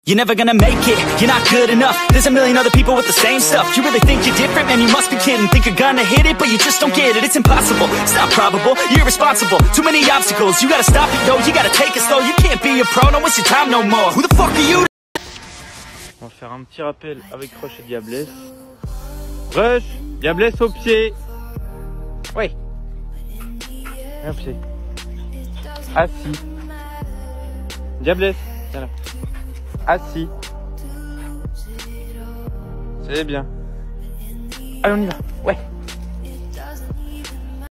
You're never gonna make it, you're not good enough. There's a million other people with the same stuff. You really think you're different? Man, you must be kidding. Think you're gonna hit it, but you just don't get it. It's impossible, it's not probable, you're irresponsible. Too many obstacles, you gotta stop it, yo. You gotta take it slow, you can't be a pro, don't waste your time no more. Who the fuck are you? On va faire un petit rappel avec Rush et Diablesse. Rush, Diablesse au pied. Oui. Et au pied. Assis. Diablesse, viens là. Assis. C'est bien. Allez, on y va. Ouais.